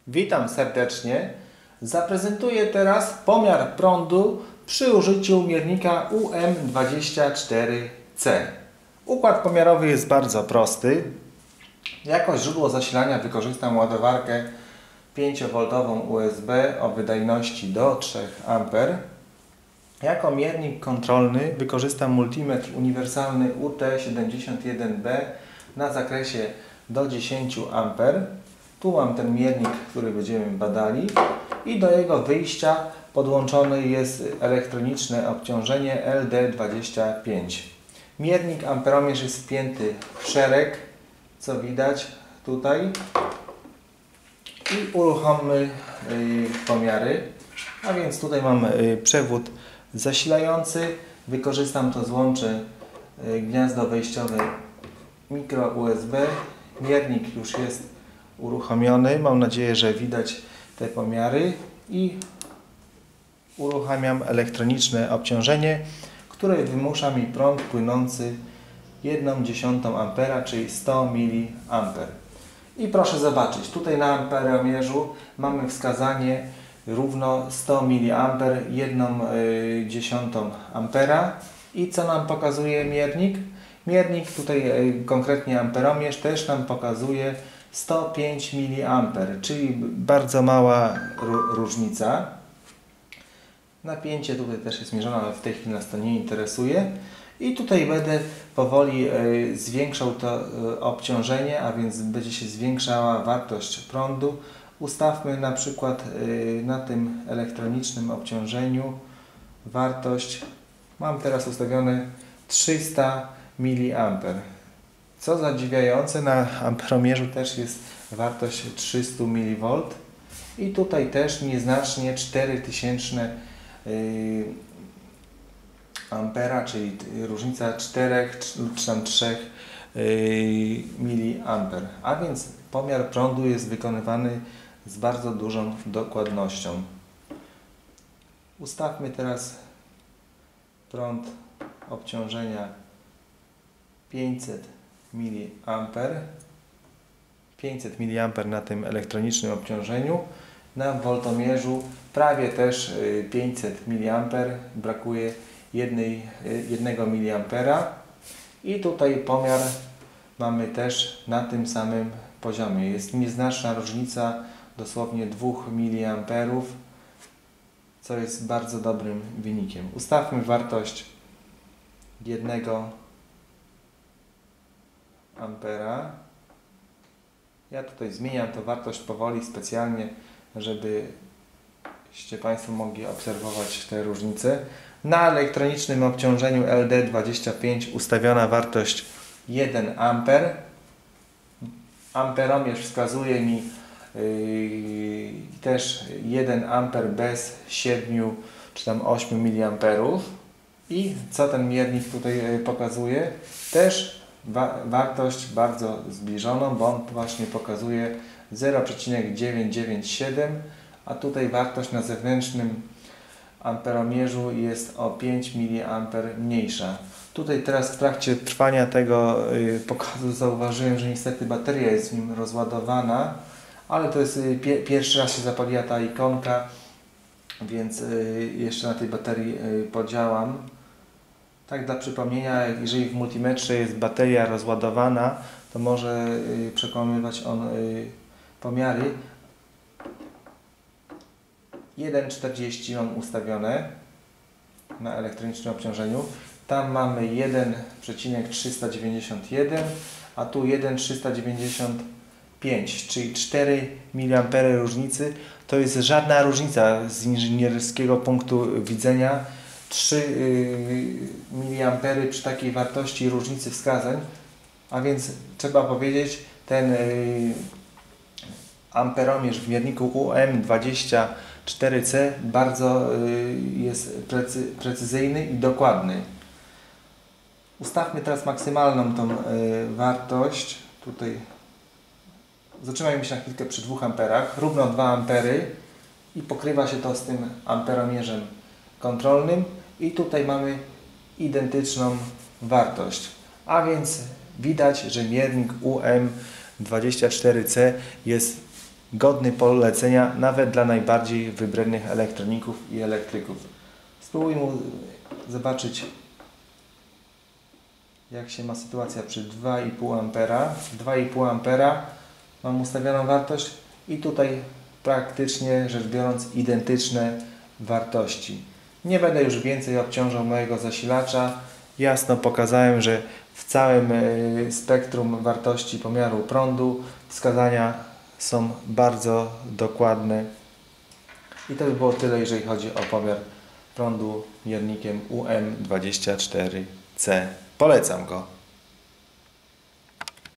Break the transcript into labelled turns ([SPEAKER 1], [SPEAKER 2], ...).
[SPEAKER 1] Witam serdecznie. Zaprezentuję teraz pomiar prądu przy użyciu miernika UM24C. Układ pomiarowy jest bardzo prosty. Jako źródło zasilania wykorzystam ładowarkę 5V USB o wydajności do 3 A. Jako miernik kontrolny wykorzystam multimetr uniwersalny UT71B na zakresie do 10 A. Tu mam ten miernik, który będziemy badali i do jego wyjścia podłączone jest elektroniczne obciążenie LD25. Miernik amperomierz jest wpięty w szereg, co widać tutaj, i uruchommy pomiary. A więc tutaj mam przewód zasilający, wykorzystam to złącze gniazdo wejściowe mikro USB. Miernik już jest uruchomiony. Mam nadzieję, że widać te pomiary i uruchamiam elektroniczne obciążenie, które wymusza mi prąd płynący 1/10 A, czyli 100 mA. I proszę zobaczyć, tutaj na amperomierzu mamy wskazanie równo 100 mA, 1/10 A. I co nam pokazuje miernik? Miernik, tutaj konkretnie amperomierz, też nam pokazuje 105 mA, czyli bardzo mała różnica. Napięcie tutaj też jest mierzone, ale w tej chwili nas to nie interesuje. I tutaj będę powoli zwiększał to obciążenie, a więc będzie się zwiększała wartość prądu. Ustawmy na przykład na tym elektronicznym obciążeniu wartość, mam teraz ustawione 300 mA. Co zadziwiające, na amperomierzu też jest wartość 300 mV i tutaj też nieznacznie 4000 ampera, czyli różnica 4 czy tam 3 mA. A więc pomiar prądu jest wykonywany z bardzo dużą dokładnością. Ustawmy teraz prąd obciążenia 500 mA. 500 mA na tym elektronicznym obciążeniu. Na woltomierzu prawie też 500 mA, brakuje 1 mA. I tutaj pomiar mamy też na tym samym poziomie. Jest nieznaczna różnica, dosłownie 2 mA, co jest bardzo dobrym wynikiem. Ustawmy wartość 1 ampera. Ja tutaj zmieniam tę wartość powoli specjalnie, żebyście Państwo mogli obserwować te różnice. Na elektronicznym obciążeniu LD25 ustawiona wartość 1 A. Amperomierz wskazuje mi też 1 A bez 7 czy tam 8 mA. I co ten miernik tutaj pokazuje? Też wartość bardzo zbliżoną, bo on właśnie pokazuje 0,997, a tutaj wartość na zewnętrznym amperomierzu jest o 5 mA mniejsza. Tutaj teraz w trakcie trwania tego pokazu zauważyłem, że niestety bateria jest w nim rozładowana, ale to jest pierwszy raz się zapaliła ta ikonka, więc jeszcze na tej baterii podziałam. Tak dla przypomnienia, jeżeli w multimetrze jest bateria rozładowana, to może przekonywać on pomiary. 1,40 mam ustawione na elektronicznym obciążeniu. Tam mamy 1,391, a tu 1,395, czyli 4 mA różnicy. To jest żadna różnica z inżynierskiego punktu widzenia. 3 mA przy takiej wartości różnicy wskazań, a więc trzeba powiedzieć, ten amperomierz w mierniku UM24C bardzo jest precyzyjny i dokładny. Ustawmy teraz maksymalną tą wartość. Tutaj zatrzymajmy się na chwilkę przy 2 A, równo 2 A i pokrywa się to z tym amperomierzem kontrolnym i tutaj mamy identyczną wartość. A więc widać, że miernik UM24C jest godny polecenia nawet dla najbardziej wybrednych elektroników i elektryków. Spróbujmy zobaczyć, jak się ma sytuacja przy 2,5 A. 2,5 A mam ustawioną wartość i tutaj praktycznie rzecz biorąc identyczne wartości. Nie będę już więcej obciążał mojego zasilacza. Jasno pokazałem, że w całym spektrum wartości pomiaru prądu wskazania są bardzo dokładne. I to by było tyle, jeżeli chodzi o pomiar prądu miernikiem UM24C. Polecam go.